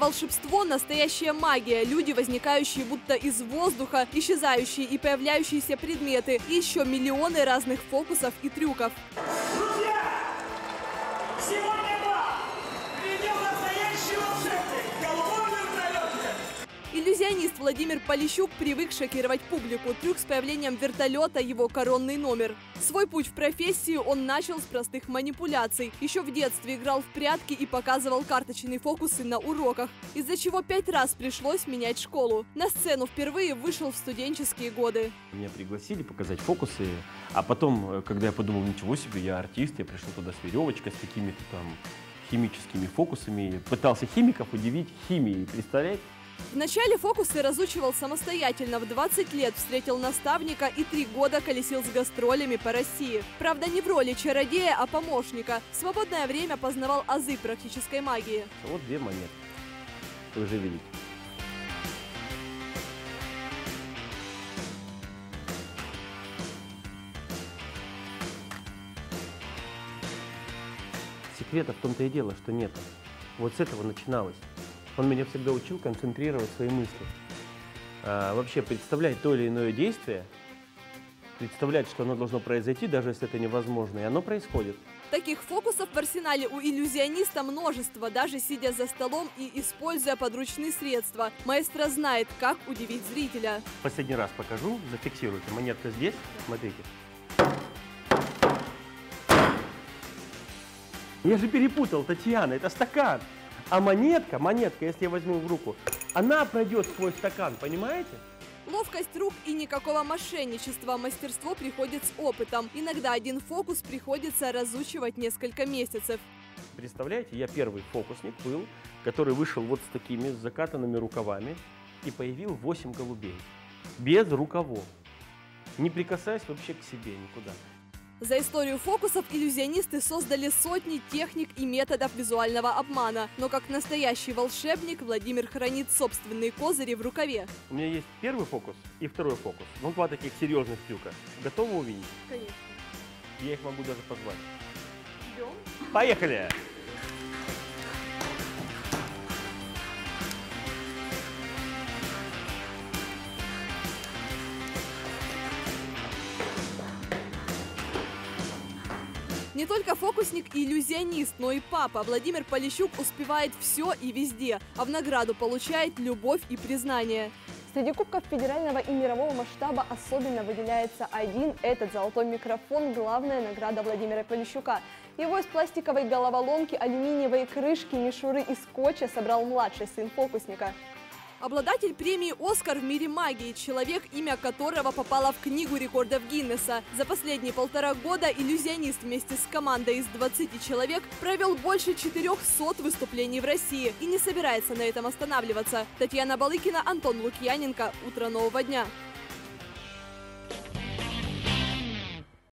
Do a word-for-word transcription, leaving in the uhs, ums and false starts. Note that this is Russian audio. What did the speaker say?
волшебство – настоящая магия. Люди, возникающие будто из воздуха, исчезающие и появляющиеся предметы. И еще миллионы разных фокусов и трюков. Друзья! Сегодня вам придет настоящий волшебник в голубом вертолете! Иллюзионист Владимир Полищук привык шокировать публику. Трюк с появлением вертолета – его коронный номер. Свой путь в профессию он начал с простых манипуляций. Еще в детстве играл в прятки и показывал карточные фокусы на уроках, из-за чего пять раз пришлось менять школу. На сцену впервые вышел в студенческие годы. Меня пригласили показать фокусы, а потом, когда я подумал, ничего себе, я артист, я пришел туда с веревочкой, с какими-то там химическими фокусами, пытался химиков удивить химией, представляете? Вначале фокусы разучивал самостоятельно. В двадцать лет встретил наставника и три года колесил с гастролями по России. Правда, не в роли чародея, а помощника. В свободное время познавал азы практической магии. Вот две монеты. Вы же видите. Секрета в том-то и дело, что нет. Вот с этого начиналось. Он меня всегда учил концентрировать свои мысли. А, вообще представлять то или иное действие, представлять, что оно должно произойти, даже если это невозможно, и оно происходит. Таких фокусов в арсенале у иллюзиониста множество, даже сидя за столом и используя подручные средства. Маэстро знает, как удивить зрителя. Последний раз покажу, зафиксируйте. Монетка здесь, смотрите. Я же перепутал, Татьяна, это стакан. А монетка, монетка, если я возьму в руку, она пройдет сквозь стакан, понимаете? Ловкость рук и никакого мошенничества. Мастерство приходит с опытом. Иногда один фокус приходится разучивать несколько месяцев. Представляете, я первый фокусник был, который вышел вот с такими закатанными рукавами и появил восемь голубей. Без рукавов. Не прикасаясь вообще к себе никуда. За историю фокусов иллюзионисты создали сотни техник и методов визуального обмана. Но как настоящий волшебник Владимир хранит собственные козыри в рукаве. У меня есть первый фокус и второй фокус. Ну, два таких серьезных трюка. Готовы увидеть? Конечно. Я их могу даже позвать. Идем. Поехали! Не только фокусник и иллюзионист, но и папа. Владимир Полищук успевает все и везде, а в награду получает любовь и признание. Среди кубков федерального и мирового масштаба особенно выделяется один. Этот золотой микрофон – главная награда Владимира Полищука. Его из пластиковой головоломки, алюминиевой крышки, мишуры и скотча собрал младший сын фокусника. Обладатель премии «Оскар» в мире магии, человек, имя которого попало в книгу рекордов Гиннесса. За последние полтора года иллюзионист вместе с командой из двадцати человек провел больше четырёхсот выступлений в России и не собирается на этом останавливаться. Татьяна Балыкина, Антон Лукьяненко. Утро нового дня.